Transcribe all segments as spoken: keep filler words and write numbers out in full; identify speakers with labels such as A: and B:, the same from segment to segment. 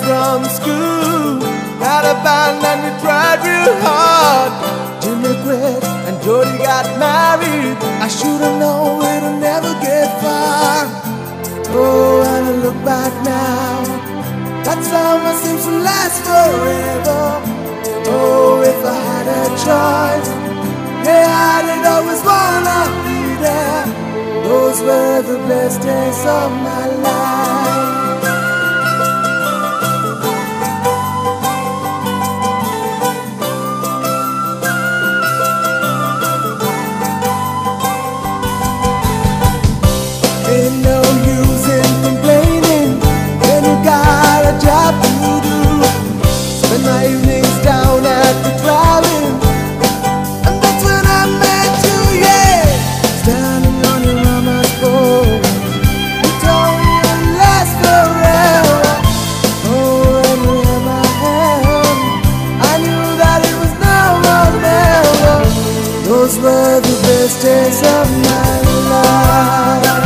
A: from school. Had a band and we tried real hard. Jimmy quit and Jody got married. I should've known it'll never get far. Oh, and I look back now, that summer seems to last forever. Oh, if I had a choice, yeah, I'd always wanna be there. Those were the best days of my life. Ain't no use in complaining when you got a job to do. Spend my evenings down at the drive-in, and that's when I met you, yeah. Standing on your mama's porch, you told me you'd last forever. Oh, and you held my hand, I knew that it was now or never. Those were the best days of my life.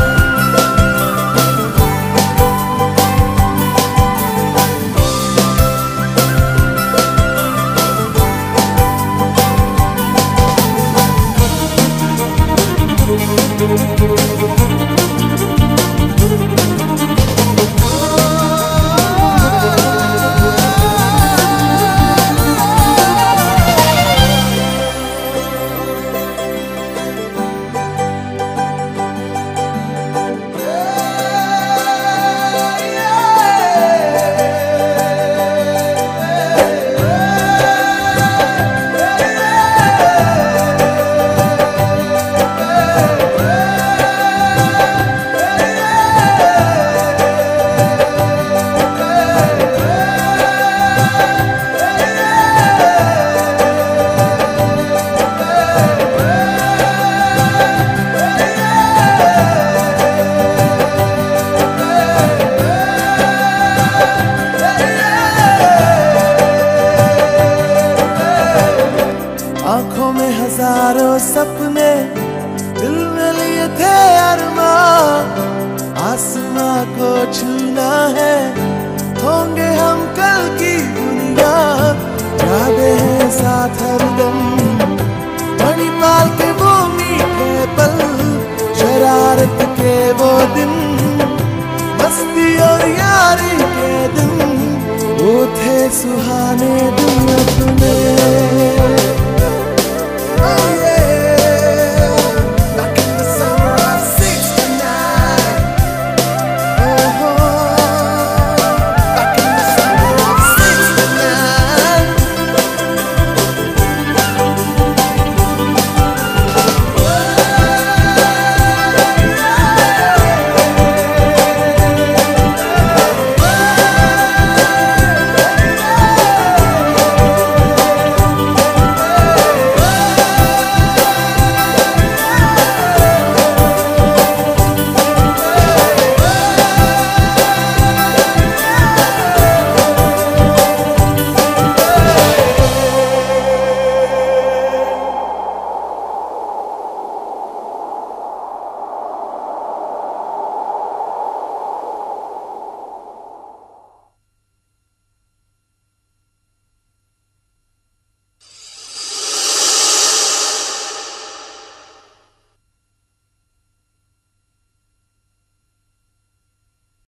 A: आँखों में हजारों सपने, दिल में लिए थे अरमान। आसमां को छूना है, होंगे हम कल की दुनिया। यादें हैं साथ हरदम, मणिपाल के वो मीठे पल, शरारत के वो दिन, मस्ती और यारी के दिन, वो थे सुहाने दिन।